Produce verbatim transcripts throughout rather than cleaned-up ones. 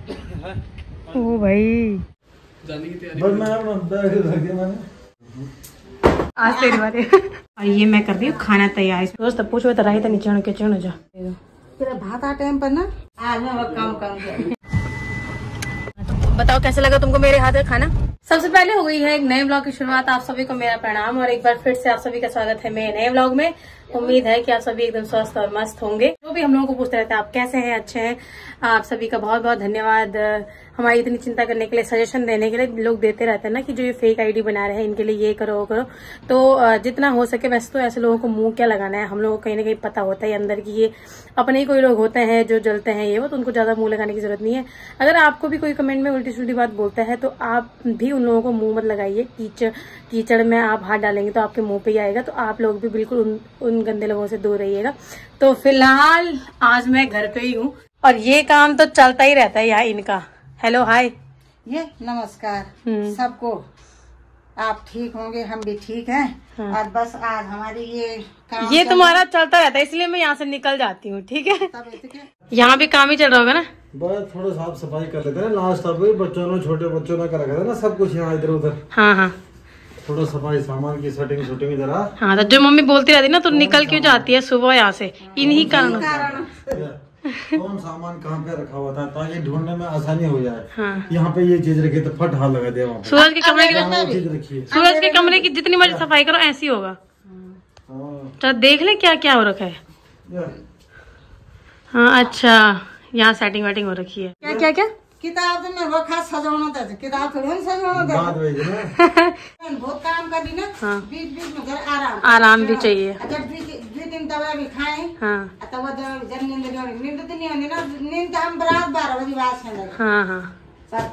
ओ भाई जाने की तैयारी आज तेरी बात है। और ये मैं कर रही हूँ खाना तैयार। दोस्त पूछो तो रही था नीचे के चढ़ जा तेरा भात आ टाइम पर ना आज मैं काम काम बताओ कैसा लगा तुमको मेरे हाथ का खाना। सबसे पहले हो गई है एक नए ब्लॉग की शुरुआत। आप सभी को मेरा प्रणाम और एक बार फिर से आप सभी का स्वागत है मेरे नए ब्लॉग में। उम्मीद है कि आप सभी एकदम स्वस्थ और मस्त होंगे। जो भी हम लोगों को पूछते रहते हैं आप कैसे हैं, अच्छे हैं। आप सभी का बहुत बहुत धन्यवाद हमारी इतनी चिंता करने के लिए, सजेशन देने के लिए। लोग देते रहते हैं ना कि जो ये फेक आईडी बना रहे हैं इनके लिए ये करो वो करो। तो जितना हो सके वैसे तो ऐसे लोगों को मुंह क्या लगाना है, हम लोगों को कहीं ना कहीं पता होता है अंदर की ये अपने ही कोई लोग होते हैं जो जलते हैं ये वो, तो उनको ज्यादा मुंह लगाने की जरूरत नहीं है। अगर आपको भी कोई कमेंट में उल्टी सुल्टी बात बोलता है तो आप भी उन लोगों को मुंह मत लगाइए। कीचड़ कीचड़ में आप हाथ डालेंगे तो आपके मुंह पे ही आएगा। तो आप लोग भी बिल्कुल उन, उन गंदे लोगों से दूर रहिएगा। तो फिलहाल आज मैं घर पे ही हूँ और ये काम तो चलता ही रहता है यहाँ इनका। हेलो हाय ये नमस्कार सबको। आप ठीक होंगे, हम भी ठीक हैं। हाँ। और बस आज हमारी ये काम ये तुम्हारा चलता रहता है इसलिए मैं यहाँ से निकल जाती हूँ। ठीक है, यहाँ भी काम ही चल रहा होगा ना। बस थोड़ा साफ सफाई कर लेते हैं। लास्ट अब बच्चों ने छोटे बच्चों ने करा था ना सब कुछ यहाँ इधर उधर। हाँ हाँ थोड़ा सफाई सामान की सेटिंग शूटिंग जरा। हाँ तो जो मम्मी बोलती रहती ना तो निकल क्यों जाती है सुबह यहाँ से इन्हीं कारणों। कौन सामान कहाँ पे रखा हुआ था ताकि ढूंढने में आसानी हो जाए। हाँ। यहाँ पे ये चीज रखी तो फट हाथ लगा दे। सूरज के कमरे की सूरज के कमरे की जितनी मर्जी सफाई करो ऐसी होगा। चलो देख ले क्या क्या हो रखा है। हाँ अच्छा यहाँ सेटिंग वेटिंग हो रखी है। क्या क्या क्या किताब तो मैं वो खास सजाना था, किताब थोड़ी सजाना था। बहुत काम कर दी ना। हाँ। बीच बीच में घर आराम आराम भी चाहिए। जब दो तीन तवा भी खाए। हाँ। तब जब नींद नींद तो नहीं होती ना, नींद हम बरात बारह बजे बात सुन। हाँ हाँ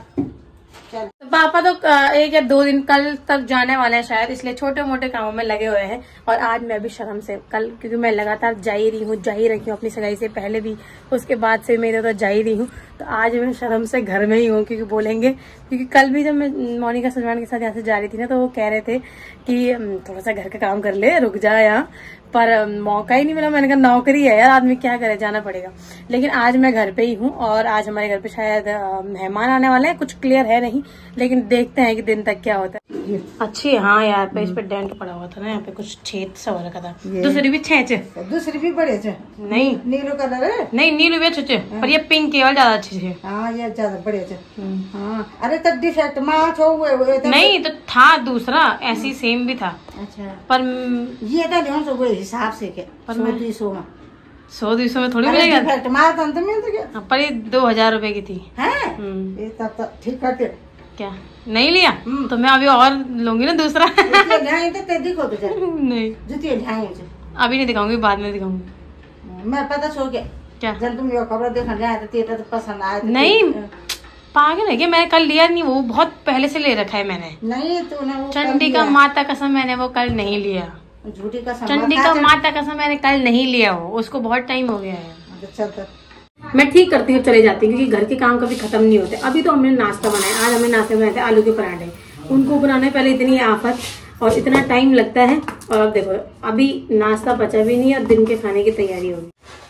तो पापा तो एक या दो दिन कल तक जाने वाले हैं शायद, इसलिए छोटे मोटे कामों में लगे हुए हैं। और आज मैं भी शर्म से कल, क्योंकि मैं लगातार जा ही रही हूँ जा ही रही हूँ अपनी सगाई से पहले भी, उसके बाद से मैं इधर जा ही रही हूँ। तो आज मैं शर्म से घर में ही हूँ क्योंकि बोलेंगे, क्योंकि कल भी जब मैं मोनिका सलमान के साथ यहाँ से जा रही थी ना तो वो कह रहे थे कि थोड़ा सा घर का काम कर ले, रुक जा यहाँ, पर मौका ही नहीं मिला। मैंने कहा नौकरी है यार, आदमी क्या करे, जाना पड़ेगा। लेकिन आज मैं घर पे ही हूँ और आज हमारे घर पे शायद मेहमान आने वाले हैं, कुछ क्लियर है नहीं, लेकिन देखते हैं कि दिन तक क्या होता है। अच्छी हाँ यार पे इस पे डेंट पड़ा हुआ था ना, यहाँ पे कुछ छेद सा हो रखा था। दूसरी भी छेच दूसरी भी बड़े थे। नहीं नीलो कलर है, नहीं नीलो भी अच्छे पर ये पिंक केवल ज्यादा अच्छे थे। हाँ ये ज्यादा बड़े थे। हाँ अरे तब डिफेक्ट मार्च हो हुए नहीं तो था दूसरा ऐसी सेम भी था। अच्छा पर ये तो हिसाब से क्या पर सौ दो सौ में सौ दो सौ में थोड़ी मिलेगा। टमाटर तो मिलते क्या पर ये दो हजार रूपए की थी। है ये तब तक ठीक करते क्या नहीं लिया तो मैं अभी और लूंगी ना दूसरा। तो देखो तो नहीं जुती अभी नहीं दिखाऊंगी, बाद में दिखाऊंगी। मैं पता सो के क्या जब तुम ये कपड़ा देखने जाए तो तेरा तो पसंद आया नहीं पागल है क्या, मैंने कल लिया नहीं, वो बहुत पहले से ले रखा है मैंने। नहीं तूने वो चंडी का माता कसम मैंने वो कल नहीं लिया। झूठी कसम चंडी का माता कसम मैंने कल नहीं लिया, वो उसको बहुत टाइम हो गया है। चल मैं ठीक करती हूँ चले जाती हूँ क्योंकि घर के काम कभी खत्म नहीं होते। अभी तो हमने नाश्ता बनाया, आज हमने नाश्ते बनाए थे आलू के पराठे। उनको बनाने पहले इतनी आफत और इतना टाइम लगता है और अब देखो अभी नाश्ता बचा भी नहीं और दिन के खाने की तैयारी होगी।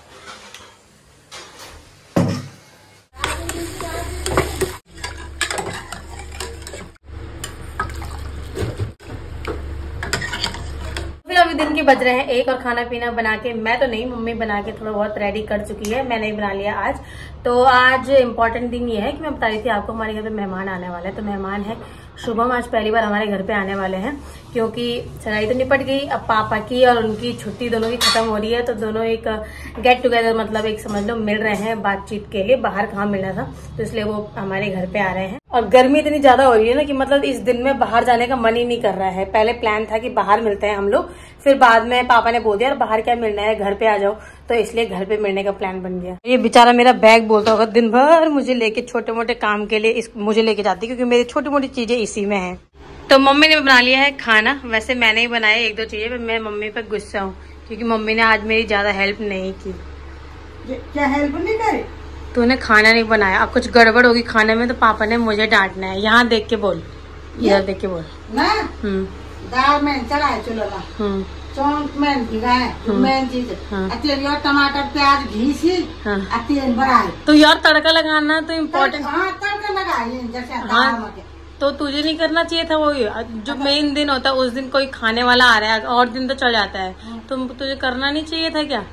अभी दिन के बज रहे हैं एक और खाना पीना बना के, मैं तो नहीं मम्मी बना के थोड़ा बहुत रेडी कर चुकी है, मैंने ही बना लिया आज। तो आज इम्पोर्टेंट दिन ये है कि मैं बता रही थी आपको हमारे घर पे मेहमान आने वाले हैं। तो मेहमान है शुभम, आज पहली बार हमारे घर पे आने वाले हैं क्योंकि सगाई तो निपट गई, अब पापा की और उनकी छुट्टी दोनों की खत्म हो रही है। तो दोनों एक गेट टुगेदर मतलब एक समझ लो मिल रहे हैं बातचीत के लिए, बाहर कहाँ मिलना था तो इसलिए वो हमारे घर पे आ रहे हैं। और गर्मी इतनी ज्यादा हो रही है ना कि मतलब इस दिन में बाहर जाने का मन ही नहीं कर रहा है। पहले प्लान था कि बाहर मिलते हैं हम लोग, फिर बाद में पापा ने बोल दिया यार बाहर क्या मिलना है, घर पे आ जाओ, तो इसलिए घर पे मिलने का प्लान बन गया। ये बेचारा मेरा बैग बोलता होगा दिन भर मुझे लेके छोटे मोटे काम के लिए इस मुझे लेके जाती क्योंकि मेरी छोटी मोटी चीजें इसी में है। तो मम्मी ने बना लिया है खाना, वैसे मैंने ही बनाया एक दो चीजें, मैं मम्मी पे गुस्सा हूँ क्योंकि मम्मी ने आज मेरी ज्यादा हेल्प नहीं की। क्या हेल्प नहीं करे? तूने खाना नहीं बनाया, अब कुछ गड़बड़ होगी खाने में तो पापा ने मुझे डांटना है। यहाँ देख के बोल, इधर देख के बोल ना। दाल में चढ़ाए चूल्हा चौंक मेन भिगाए मेन चीज तेल और टमाटर प्याज घी सी तेल बनाए। तो यार तड़का लगाना तो इम्पोर्टेंट। हाँ तड़का लगाए जैसे हाँ, तो तुझे नहीं करना चाहिए था वो। जो मेन दिन होता है उस दिन कोई खाने वाला आ रहा है और दिन तो चल जाता है, तो तुझे करना नहीं चाहिए था क्या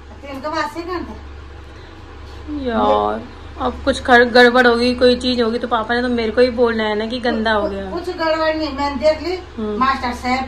यार? अब कुछ गड़बड़ होगी, कोई चीज होगी तो पापा ने तो मेरे को ही बोलना है ना कि गंदा हो गया। कुछ गड़बड़ नहीं, मैंने देख ली मास्टर साहब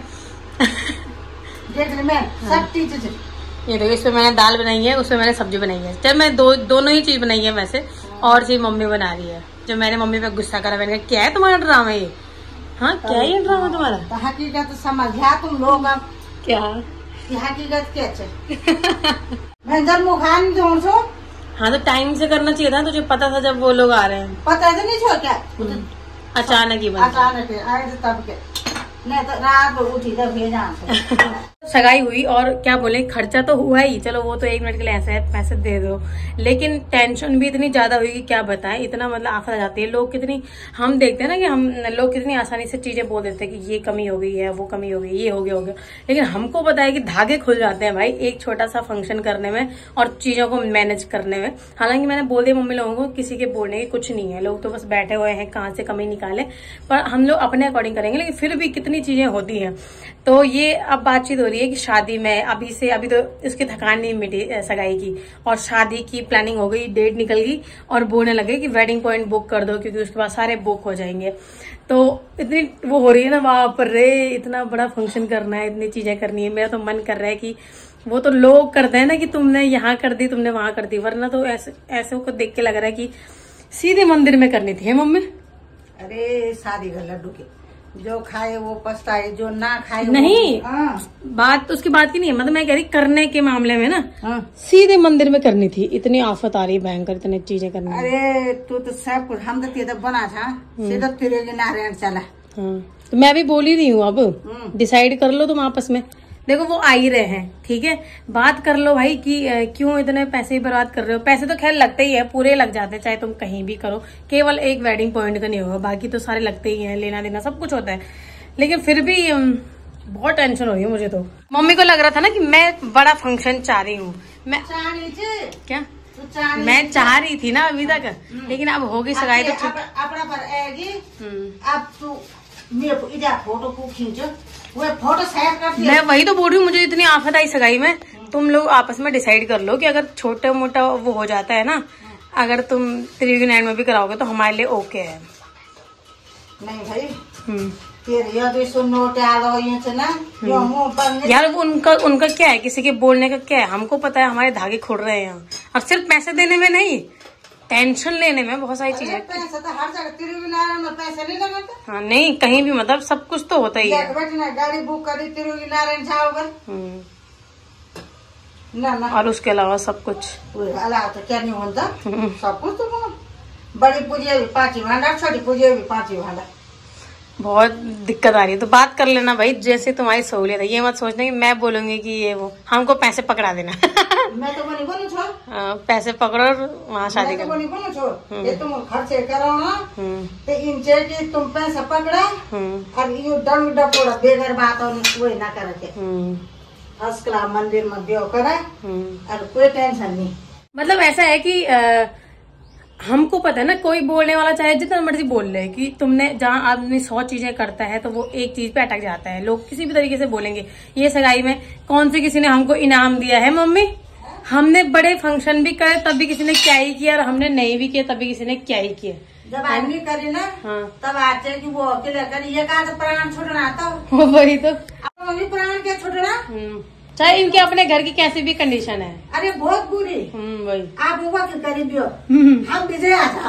देख ली मैं सब चीज। ये देखो, इसमें मैंने दाल बनाई है, उसमें मैंने सब्जी बनाई है। जब मैं दो दोनों ही चीज बनाई है वैसे, और चीज मम्मी बना रही है। जो मैंने मम्मी पे गुस्सा करा, मैंने कहा क्या है तुम्हारा ड्रामा ये? हाँ क्या है ये ड्रामा तुम्हारा? तो हकीकत तो समझ गया तुम लोग अब क्या हकीकत क्या मैं जब मुखान दूँ सो। हाँ तो टाइम से करना चाहिए था, तुझे पता था जब वो लोग आ रहे हैं। पता तो नहीं छो क्या? अचानक ही अचानक आए थे तब के, नहीं तो रात को उठी तब भेजा। सगाई हुई और क्या बोले, खर्चा तो हुआ ही, चलो वो तो एक मिनट के लिए ऐसा है पैसे दे दो, लेकिन टेंशन भी इतनी ज्यादा हुई कि क्या बताएं। इतना मतलब आफत आ जाती है। लोग कितनी, हम देखते हैं ना कि हम लोग कितनी आसानी से चीजें बोल देते हैं कि ये कमी हो गई है, वो कमी हो गई, ये हो गया हो गया, लेकिन हमको पता है कि धागे खुल जाते हैं भाई एक छोटा सा फंक्शन करने में और चीजों को मैनेज करने में। हालांकि मैंने बोल दिया मम्मी लोगों को, किसी के बोलने की कुछ नहीं है, लोग तो बस बैठे हुए हैं कहाँ से कमी निकाले, पर हम लोग अपने अकॉर्डिंग करेंगे। लेकिन फिर भी कितनी चीजें होती हैं। तो ये अब बातचीत हो रही है कि शादी में अभी से, अभी तो इसकी थकान नहीं मिटी सगाई की, और शादी की प्लानिंग हो गई, डेट निकल गई और बोलने लगे कि वेडिंग पॉइंट बुक कर दो क्योंकि उसके बाद सारे बुक हो जाएंगे। तो इतनी वो हो रही है ना वहां पर, रे इतना बड़ा फंक्शन करना है, इतनी चीजें करनी है। मेरा तो मन कर रहा है कि वो तो लोग करते हैं ना कि तुमने यहाँ कर दी, तुमने वहां कर दी, वरना तो ऐसे ऐसे को देख के लग रहा है कि सीधे मंदिर में करनी थी। है मम्मी? अरे शादी का लड्डू के जो खाए वो पछताए, जो ना खाए नहीं। बात तो उसकी बात की नहीं है, मतलब मैं कह रही करने के मामले में ना हाँ। सीधे मंदिर में करनी थी। इतनी आफत आ रही भयंकर, इतनी चीजें करनी। अरे तू तो सब कुछ, हम तो तो बना था सीधा तेरे नारायण चला। हाँ तो मैं भी बोल ही रही हूँ, अब डिसाइड कर लो तुम आपस में। देखो वो आ ही रहे हैं, ठीक है, बात कर लो भाई कि क्यों इतने पैसे बर्बाद कर रहे हो। पैसे तो खैर लगते ही है, पूरे लग जाते हैं, चाहे तुम कहीं भी करो, केवल एक वेडिंग पॉइंट का नहीं होगा, बाकी तो सारे लगते ही हैं, लेना देना सब कुछ होता है। लेकिन फिर भी बहुत टेंशन हो रही है मुझे। तो मम्मी को लग रहा था ना कि मैं बड़ा फंक्शन चाह रही हूँ। मैं क्या तो मैं चाह रही थी ना अभी तक, लेकिन अब होगी सगाई तो अपना पर आएगी। अब तू मेरे फोटो को खींचो, वो फोटो शेयर कर दिया। मैं वही तो बोल रही हूँ, मुझे इतनी आफत आई सगाई में। तुम लोग आपस में डिसाइड कर लो कि अगर छोटा मोटा वो हो जाता है ना, अगर तुम थ्री नाइन में भी कराओगे तो हमारे लिए ओके है। नहीं भाई तेरे नोट ना यार, उनका उनका क्या है, किसी के बोलने का क्या है, हमको पता है हमारे धागे खुल रहे हैं। और सिर्फ पैसे देने में नहीं, टेंशन लेने में बहुत सारी चीजें। पैसा तो हर जगह तिरुनारायण में पैसा नहीं लगाता। हाँ नहीं, कहीं भी मतलब सब कुछ तो होता ही है। बैठना गाड़ी बुक करी तिरुनारायण जाओगे ना ना, और उसके अलावा सब कुछ अलावा तो क्या नहीं होता, सब कुछ तो बड़ी पूजा भी पांच भांडा, छोटी पूजा भी पांच भांडा। बहुत दिक्कत आ रही है, तो बात कर लेना भाई, जैसे तुम्हारी सहूलियत है। ये मत सोचना कि मैं बोलूंगी कि ये वो, हमको पैसे पकड़ा देना। मैं तो बोली बोलू छोड़, पैसे पकड़ो और वहाँ शादी करो। बोली बोलू छोड़, ये तुम खर्चे करो ना, तो इनसे कि तुम पैसा पकड़ा और यू डंग डपोड़ा बेगर बात वही ना करके फर्स्ट क्लास मंदिर में ब्याह करे और कोई टेंशन नहीं। मतलब ऐसा है कि आ, हमको पता है ना, कोई बोलने वाला चाहे जितना मर्जी बोल ले कि तुमने, जहाँ आदमी सौ चीजें करता है तो वो एक चीज पे अटक जाता है। लोग किसी भी तरीके से बोलेंगे। ये सगाई में कौन से किसी ने हमको इनाम दिया है मम्मी? हमने बड़े फंक्शन भी करे तब भी किसी ने क्या ही किया, और हमने नहीं भी किया तब भी किसी ने क्या ही किया। जब आदमी करे ना हाँ। तब आते कि वो अकेले करे, ये कहा तो प्राण छुटना तो वही तो प्राण क्या छुटना, चाहे इनके अपने घर की कैसी भी कंडीशन है। अरे बहुत बुरी। वही आप वक्त करीब हो, हम विजय था।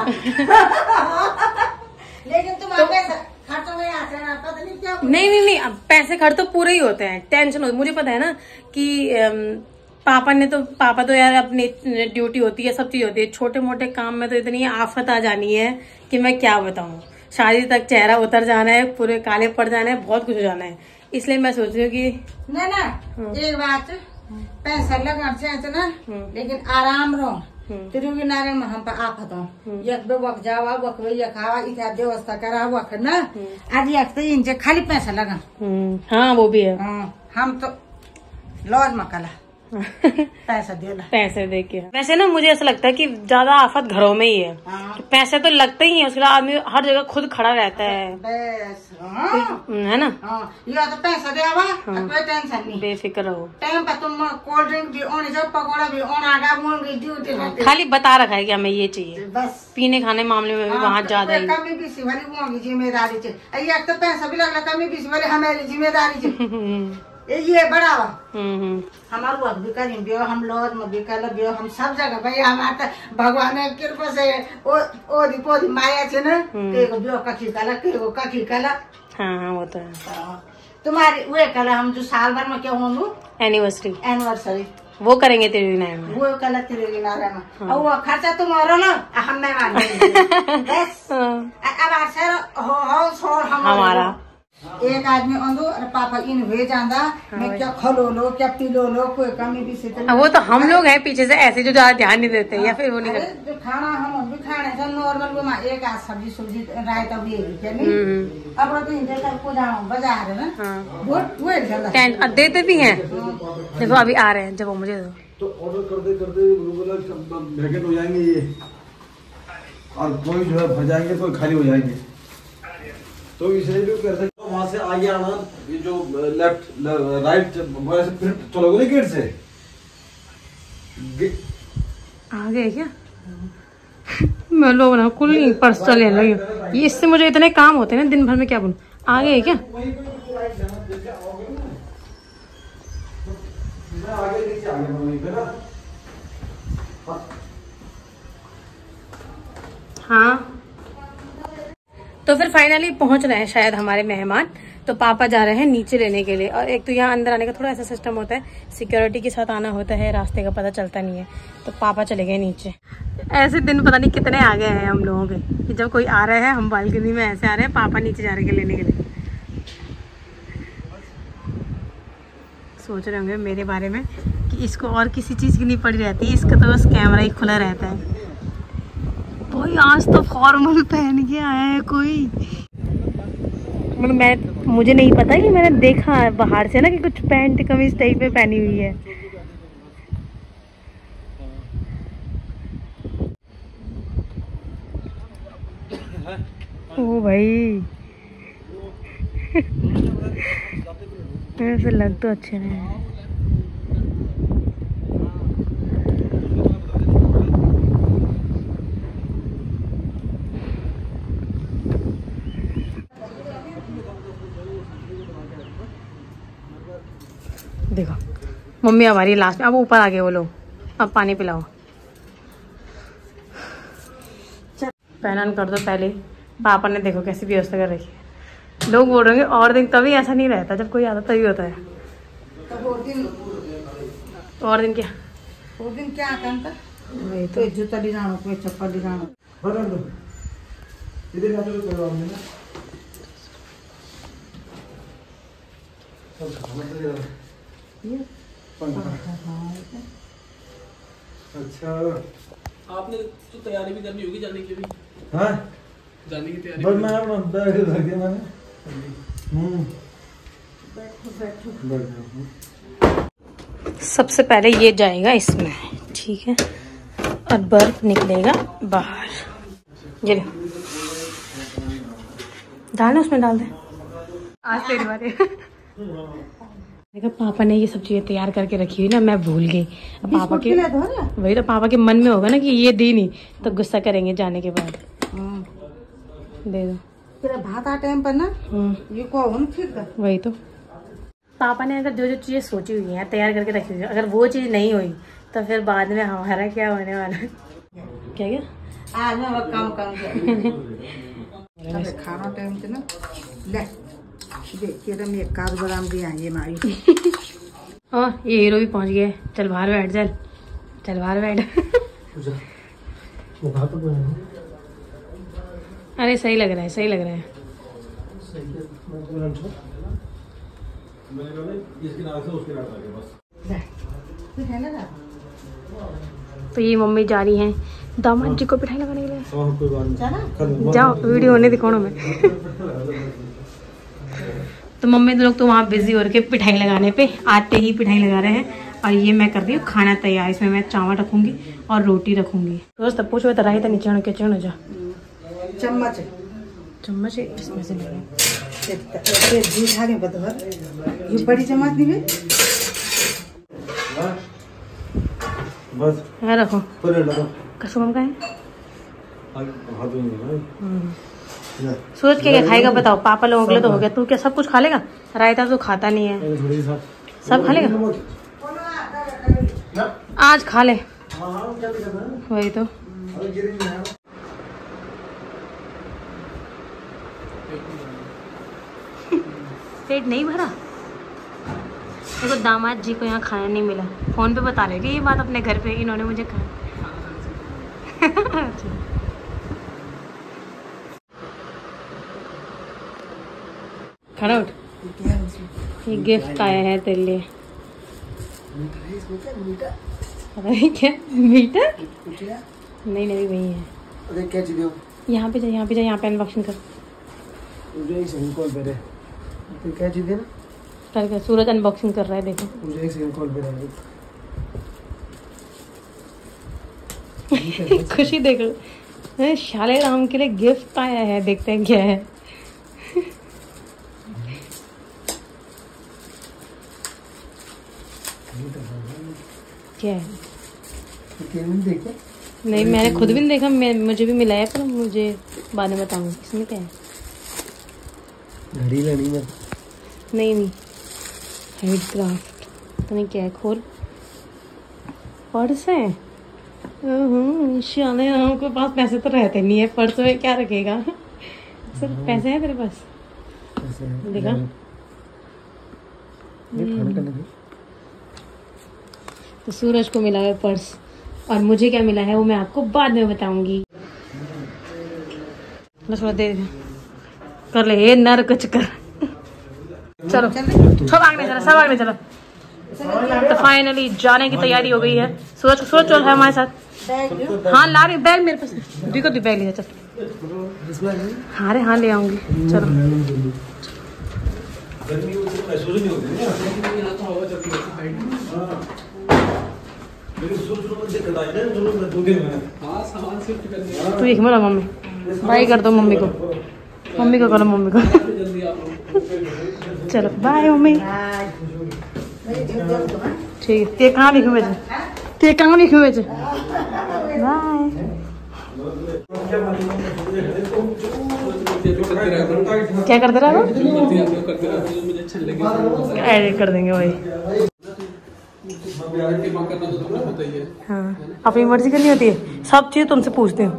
लेकिन तुम तो, खर्च में आते ना, पता नहीं क्या। नहीं नहीं नहीं, पैसे खर्च तो पूरे ही होते हैं, टेंशन हो। मुझे पता है ना कि पापा ने तो पापा तो यार अपनी ड्यूटी होती है, सब चीज होती है, छोटे मोटे काम में तो इतनी आफत आ जानी है कि मैं क्या बताऊं। शादी तक चेहरा उतर जाना है, पूरे काले पड़ जाना है, बहुत कुछ हो जाना है। इसलिए मैं सोच रही हूँ कि ना ना एक बात, पैसा लगना चाहिए ना, लेकिन आराम रहो। तिरुनारायण में हम पर आफत हो, एक वक्त जावा वक्त खावा, इतना व्यवस्था करा वक्त ना, आज एक तो इनसे खाली पैसा लगा। हाँ वो भी है। हम तो लॉज मकला पैसा दे ला पैसे दे के। वैसे ना मुझे ऐसा लगता है कि ज्यादा आफत घरों में ही है। हाँ। पैसे तो लगते ही है, उसके लिए आदमी हर जगह खुद खड़ा रहता है, बस हाँ। है ना। हाँ, या तो पैसा दे आवा हाँ। कोई टेंशन नहीं, बेफिक्र रहो। टाइम पर तुम कोल्ड ड्रिंक भी ओने जाओ, पकौड़ा भी ओना आगा मूंगी ड्यूटी रहती खाली बता रखा है कि हमें ये चाहिए, बस पीने खाने मामले में भी वहाँ ज्यादा ही। कमी बीसी वाली मूंगी जिम्मेदारी चाहिए, एक तो पैसा भी लगला, कमी बीसी वाली हमारी जिम्मेदारी चाहिए। ये बड़ा हमारे वक्त भी करें बियो, हम लॉज में भी कर बियो, हम सब जगह भाई हमारे भगवान कृपा से ओ ओदी पोदी माया छे ना, के को बियो कखी कला, के को कखी कला। हाँ हाँ वो तो है। तुम्हारी वे कला हम जो साल भर में क्या होंगे एनिवर्सरी एनिवर्सरी वो करेंगे तेरे नाम में, वो कला तेरे किनारे में। और वो खर्चा तुम और ना हम मेहमान बस अब आशा हो हो हमारा एक आदमी अंदो और पापा इन हुए जांदा मैं क्या खलो लो क्या पिलो लो, कोई कमी भी से तो वो तो हम लोग हैं पीछे से ऐसे जो ज्यादा ध्यान नहीं देते या फिर वो नहीं करते। जो खाना हम भी खाने से नॉर्मल में एक आज सब्जी सब्जी रायता भी है नहीं, अब तो इधर तक को जाओ बाजार है ना वो वो चलता देते भी हैं। देखो अभी आ रहे हैं, जब वो मुझे दो तो ऑर्डर करते करते पैकेट हो जाएंगे ये, और कोई जो है भर जाएंगे कोई खाली हो जाएंगे, तो इसलिए भी कर सकते हो वहां से आगे आना, ये जो लेफ्ट राइट वैसे फिर चलोगे ना गेट से गे... आगे क्या मैं लोग ना कुल नहीं पर्स चले लगे, ये इससे मुझे इतने काम होते हैं ना दिन भर में, क्या बोलूं। आगे है क्या हाँ। तो फिर फाइनली पहुंच रहे हैं शायद हमारे मेहमान, तो पापा जा रहे हैं नीचे लेने के लिए। और एक तो यहाँ अंदर आने का थोड़ा ऐसा सिस्टम होता है, सिक्योरिटी के साथ आना होता है, रास्ते का पता चलता नहीं है, तो पापा चले गए नीचे। ऐसे दिन पता नहीं कितने आ गए हैं हम लोगों के, कि जब कोई आ रहा है हम बालकनी में ऐसे आ रहे हैं, पापा नीचे जा रहे हैं लेने के लिए। सोच रहे होंगे मेरे बारे में कि इसको और किसी चीज़ की नहीं पड़ी रहती, इसका तो बस कैमरा ही खुला रहता है। कोई आज तो फॉर्मल पहन के आया है कोई, मतलब मैं मुझे नहीं पता कि मैंने देखा बाहर से ना कि कुछ पैंट कमीज टाइप में पहनी हुई है। ओ भाई ऐसे लग तो अच्छे नहीं है। देखो मम्मी हमारी लास्ट में, अब ऊपर आ गए वो लोग, अब पानी पिलाओ। पहनान कर दो पहले, पापा ने देखो कैसी व्यवस्था कर रखी है। लोग बोल रहे हैं और दिन कभी ऐसा नहीं रहता, जब कोई आता तभी होता है। तो और दिन और दिन क्या और दिन क्या करता, वही कोई जूता डिजानो कोई चप्पल डिजानो इधर आते तो कोई नहीं ना। अच्छा आपने तो तैयारी भी करनी होगी जाने की भी। हाँ जाने की तैयारी। बस मैं अपना बैग रख दिया मैंने। हम्म बैठो बैठो बैठ। सबसे पहले ये जाएगा इसमें, ठीक है, और बर्फ निकलेगा बाहर। ये ले डाल दे उसमें, डाल दे। आज तेरी बारी। देखा पापा ने ये सब चीजें तैयार करके रखी हुई ना, मैं भूल गई। अब पापा के वही तो पापा के मन में होगा ना कि ये दी नहीं, तो गुस्सा करेंगे जाने के बाद। दे दो तेरा भात आ टाइम पर ना, ये कौन ठीक है। वही तो पापा ने अगर जो जो चीजें सोची हुई हैं तैयार करके रखी हुई है, अगर वो चीज नहीं हुई तो फिर बाद में हमारा क्या होने वाला है। क्या क्या आज मैं काम काम खाना टाइम से ना ले देखिए तो मैं काजू बादाम भी आई मारी। हाँ ये हीरो भी पहुंच गए। चल बाहर बैठ, चल चल बाहर बैठ। अरे सही लग रहा है, सही लग रहा है। तो ये मम्मी जा रही हैं दामाद जी को पिठाई लगाने के लिए। जाओ वीडियो होने दिखाओ में। तो तो मम्मी लोग तो वहाँ बिजी हो रखे पिठाई लगाने पे, आते ही पिठाई लगा रहे हैं। और ये मैं कर रही हूँ खाना तैयार। इसमें मैं चावल रखूंगी और रोटी रखूंगी। दोस्त तब पूछो तराही तो नीचे के चढ़ जा चम्मच चम्मच इसमें से ले ये बड़ी चम्मच नहीं है बस है रखो लगा कसम का है। हाथ सूरज क्या क्या खाएगा बताओ? पापा लोगों के लिए तो हो गया, तू क्या सब कुछ खा लेगा? रायता तो खाता नहीं है, सब खा लेगा। आज खा ले वही तो। पेट नहीं भरा? देखो दामाद जी को यहाँ खाना नहीं मिला, फोन पे बता रहे थे ये बात अपने घर पे, इन्होंने मुझे कहा। खड़ा उठ, ये गिफ्ट आया है तेरे लिए। क्या मीठा? नहीं नहीं वही है। अरे क्या चीज़ है? यहाँ पे जा, यहाँ पे जा, यहाँ पे अनबॉक्सिंग कर। मुझे एक सेकंड कॉल पे रहे। तो क्या चीज़ है ना? कर कर सूरज अनबॉक्सिंग कर रहा है, देखो। मुझे एक सेकंड कॉल पे रहे। खुशी देखो, शाले राम के लिए गिफ्ट आया है, देखते हैं क्या है। क्या है? देखे? नहीं मैंने खुद भी नहीं देखा, मैं मुझे भी मिला है पर मुझे बाद में बताऊंगी इसमें क्या है। घड़ी लेनी है? नहीं नहीं हैंड क्राफ्ट तो नहीं, क्या है? खोल। पर्स है। शाले राम के पास पैसे तो रहते नहीं है, पर्स में क्या रखेगा? सिर्फ पैसे हैं तेरे पास? देखा तो सूरज को मिला है पर्स और मुझे क्या मिला है वो मैं आपको बाद में बताऊंगी। बस दे कर ले ये नर कुछ कर। चलो सब आगे चलो, सब आगे चलो। तो फाइनली जाने की तैयारी हो गई है। सूरज सूरज चल है हमारे साथ। हाँ ला रही बैग मेरे पास, देखो तू बैग ले जा चल। हाँ रे हाँ ले आऊंगी, चलो। तू एक मिनट मम्मी बाय कर दो मम्मी को, मम्मी को करो, मम्मी को। चलो बाय मम्मी। ठीक है, ते कहाँ लिखूँ वैसे? ते कहाँ लिखूँ वैसे? बाय। क्या करते रहो? एडिट कर देंगे वही। हाँ अपनी मर्जी करनी होती है, सब चीज तुमसे पूछते हो।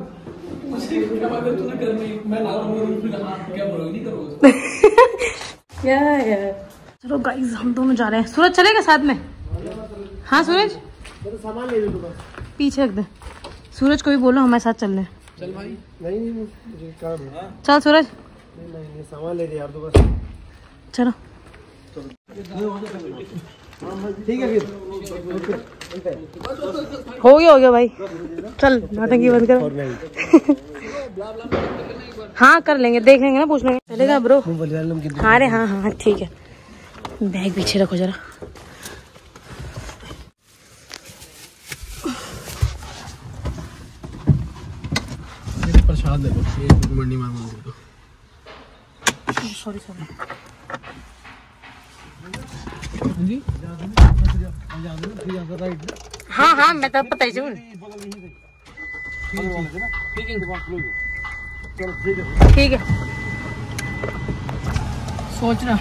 क्या यार। चलो गाइस हम दोनों जा रहे हैं। सूरज चलेगा साथ में? हाँ सूरज सामान ले लो तो बस पीछे रख दे। सूरज को भी बोलो हमारे साथ चल रहे। चल भाई। नहीं नहीं मुझे काम है। चल सूरज। नहीं नहीं सामान ले दे यार तो बस। चलो ठीक है फिर। हो गया हो गया भाई, चल नाटक बंद कर। हाँ कर लेंगे, देख लेंगे ना, पूछ लेंगे। चलेगा ब्रो? हाँ रे हाँ हाँ ठीक है। बैग पीछे रखो जरा। प्रसाद दे दो, मंडी मार दे दो। Sorry sorry. हाँ हाँ मैं तो पता ही हूँ। ठीक है सोच रहा।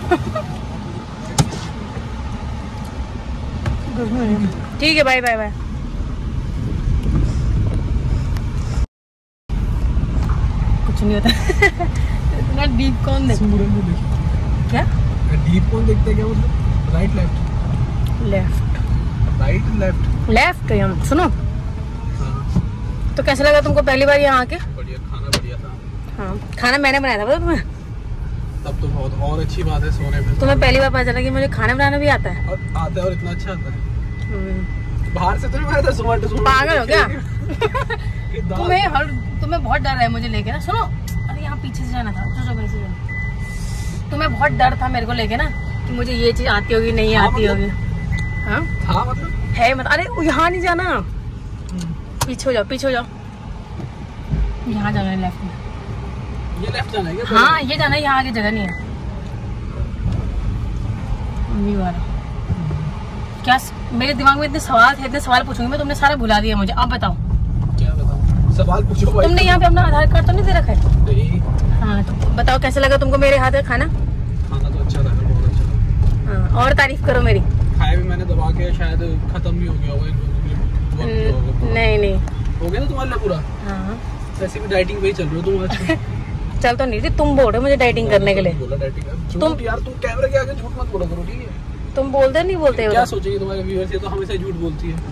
ठीक है बाय बाय बाय। कुछ नहीं होता। इतना डीप कौन देखता? क्या डीप कौन देखता है? क्या मतलब? Right left left right left left हम सुनो। तो कैसा लगा तुमको पहली बार यहाँ आके? बढ़िया, खाना बढ़िया था। हाँ खाना मैंने बनाया था पता तुम्हें? तब तो बहुत और अच्छी बात है सोने में। तुम्हें पहली बार पता चला कि मुझे खाना बनाना भी आता है। और आता है और इतना अच्छा आता है। बाहर से तो नहीं बनाया था जोमेटो। पागल हो क्या? तुम्हें हर तुम्हें बहुत डर है मुझे लेके ना। सुनो अरे यहाँ पीछे से जाना था, जो जो से जाना। तुम्हें बहुत डर था मेरे को लेके ना कि मुझे ये चीज आती होगी नहीं आती होगी। हाँ हाँ मतलब है मत, अरे यहाँ नहीं जाना, पीछे हो जाओ पीछे हो जाओ, यहाँ जाना है लेफ्ट में। ये लेफ्ट जाना है क्या? हाँ ये जाना है, यहाँ आगे जगह नहीं है। मम्मी वाला क्या मेरे दिमाग में इतने सवाल थे, इतने सवाल पूछूंगी मैं, तुमने सारा भुला दिया मुझे। अब बताओ क्या बताऊं? सवाल पूछो भाई। तुमने यहाँ पे अपना आधार कार्ड तो नहीं दे रखा है? नहीं। हाँ तो बताओ कैसा लगा तुमको मेरे हाथ का खाना? खाना तो अच्छा लगा, बहुत अच्छा लगा। हाँ, और तारीफ करो मेरी। खाया भी मैंने दबा के, शायद खत्म भी हो गया होगा इन लोगों के लिए। नहीं नहीं हो गया ना तुम्हारे लिए पूरा? हाँ वैसे भी डाइटिंग पे ही चल रहे हो तुम आज। चल तो नहीं थी, तुम बोल रहे हो मुझे डाइटिंग करने के लिए। बोला डाइटिंग। तुम- तुम यार तुम कैमरे के आगे झूठ मत बोला करो, ठीक है? तुम बोलते नहीं बोलते हो? क्या सोचेंगे तुम्हारे व्यूअर्स? ये तो हमेशा झूठ बोलती है।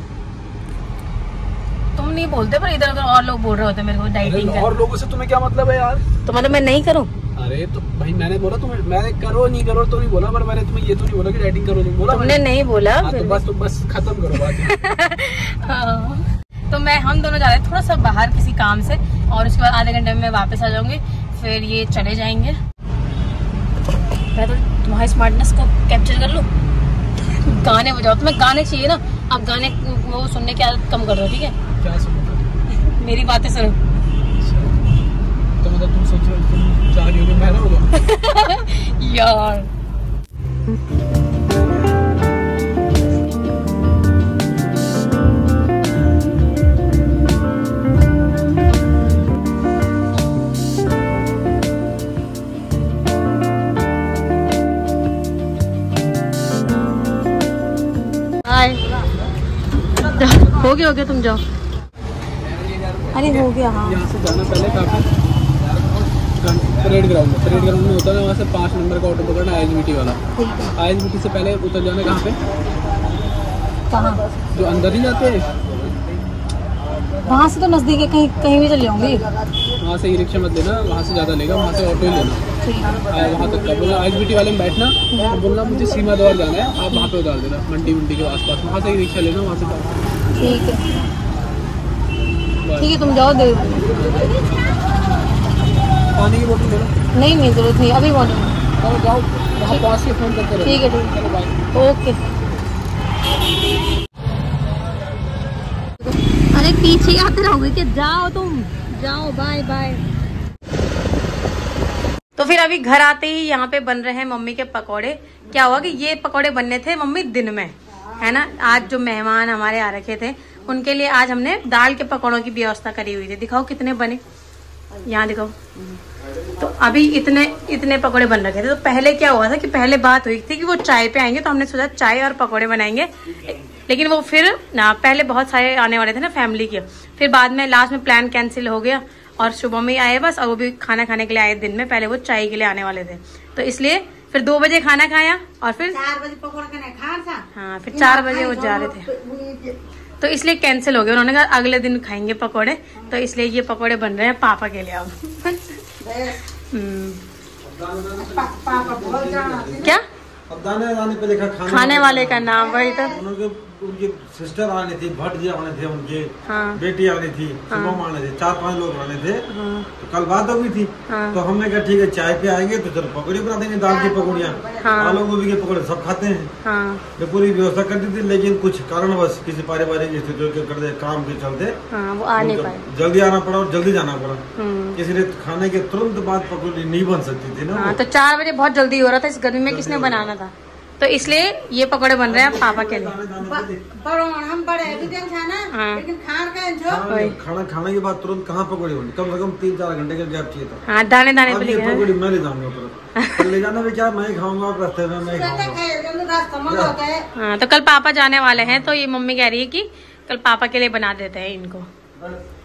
तुम नहीं बोलते पर इधर उधर और लोग बोल रहे होते मेरे को डाइटिंग अरे और लोगों से तुम्हें क्या मतलब है यार? तो मतलब मैं नहीं करूँ? अरे तो भाई मैंने बोला तुम्हें, मैंने करो नहीं करो तो नहीं बोला, पर मैंने तुम्हें ये तो नहीं बोला कि डाइटिंग करो, नहीं बोला तुमने मैंने। नहीं बोला हाँ, तो बस तो बस खत्म करो बात। हाँ। तो मैं हम दोनों जा रहे हैं थोड़ा सा बाहर किसी काम से, और उसके बाद आधे घंटे में मैं वापस आ जाऊंगी, फिर ये चले जाएंगे। मैं तो तुम्हारी स्मार्टनेस को कैप्चर कर लूं। गाने बजाओ, तुम्हें गाने चाहिए ना, अब गाने वो सुनने की आदत कम कर दो, ठीक है? क्या सुनो? मेरी बातें सुनो। तो मतलब तुम सोच रहे हो तुम चाह रही हो कि मैं ना होगा? यार हो गया हो गया तुम जाओ। अरे हो गया। हाँ यहाँ से जाना पहले काफी परेड ग्राउंड में, परेड ग्राउंड में होता है, वहाँ से पाँच नंबर का ऑटो पकड़ना आई एच बी टी वाला। आई एच बी टी से पहले उतर जाना कहाँ पे? कहाँ? जो अंदर ही जाते हैं वहाँ से तो नजदीक है, कहीं कहीं भी चले जाऊंगी। वहाँ से ई रिक्शा मत लेना, वहाँ से ज़्यादा लेगा, वहाँ से ऑटो ही लेना। ठीक है। आया वहाँ तक का बोला आई एच बी टी वाले में बैठना और बोलना मुझे सीमा द्वार जाना है, आप वहाँ पे उतार देना मंडी मंडी के आसपास, वहाँ से ई रिक्शा लेना, वहाँ से ठीक है ठीक है तुम जाओ। दे पानी की बोतल लेना। नहीं नहीं जरूरत नहीं, अभी बोलो। चलो जाओ, वहाँ पास से फोन करते रहो। ठीक है ठीक है, चलो बाय। ओके। अरे पीछे आते रहोगे कि? जाओ तुम जाओ, बाय बाय। तो फिर अभी घर आते ही यहाँ पे बन रहे हैं मम्मी के पकोड़े। क्या हुआ कि ये पकोड़े बनने थे मम्मी दिन में, है ना? आज जो मेहमान हमारे आ रखे थे उनके लिए आज हमने दाल के पकौड़ों की व्यवस्था करी हुई थी। दिखाओ कितने बने, यहाँ दिखाओ। तो अभी इतने इतने पकौड़े बन रखे थे। तो पहले क्या हुआ था कि पहले बात हुई थी कि वो चाय पे आएंगे, तो हमने सोचा चाय और पकौड़े बनाएंगे, लेकिन वो फिर ना पहले बहुत सारे आने वाले थे ना फैमिली के, फिर बाद में लास्ट में प्लान कैंसिल हो गया और सुबह में ही आए बस, और वो भी खाना खाने के लिए आए दिन में, पहले वो चाय के लिए आने वाले थे। तो इसलिए फिर दो बजे खाना खाया और फिर चार बजे पकौड़ा खाने खा था। हाँ फिर चार बजे वो जा रहे थे, तो इसलिए कैंसिल हो गया। उन्होंने कहा अगले दिन खाएंगे पकोड़े, तो इसलिए ये पकोड़े बन रहे हैं पापा के लिए अब। पापा बोल जाना क्या अब दाने दाने पे लिखा खाने, खाने वाले का नाम वही तो। उनके उनकी सिस्टर आने थी, भट्ट जी आने थे, उनके हाँ बेटी आनी थी, शुभम आने थे, चार पांच लोग आने थे। हाँ तो कल बात हो गई थी। हाँ। तो हमने कहा ठीक है चाय पे आएंगे तो चलो पकौड़ी बना देंगे, दाल की पकौड़ियाँ, हाँ। आलू गोभी के पकौड़े सब खाते हैं। हाँ ये पूरी व्यवस्था कर दी थी, लेकिन कुछ कारणवश किसी पारिवारिक स्थितियों के करते काम के चलते हाँ वो आ नहीं पाए। जल्दी आना पड़ा और जल्दी जाना पड़ा, हम्म, इसलिए खाने के तुरंत बाद पकौड़ी नहीं बन सकती थी ना। हाँ तो चार बजे बहुत जल्दी हो रहा था, इस गर्मी में किसने बनाना था, तो इसलिए ये पकौड़े बन रहे हैं पापा के लिए। दाने दाने पे देख। बड़ो हम बड़े भी दिन था ना, हाँ। लेकिन खान का जो खाना खाना खाने के बाद तुरंत कहाँ पकौड़ी बनी, कम से कम तीन चार घंटे का गैप चाहिए था। हाँ दाने दाने अब पे ये लिखे हैं। पकौड़ी मैं ले जाऊंगा तुरंत, तो ले जाना भी क्या, मैं ही खाऊंगा, आप रास्ते में मैं ही खाऊंगा। समझ होता है। हाँ तो कल पापा जाने वाले हैं, तो ये मम्मी कह रही है कि कल पापा के लिए बना देते हैं इनको।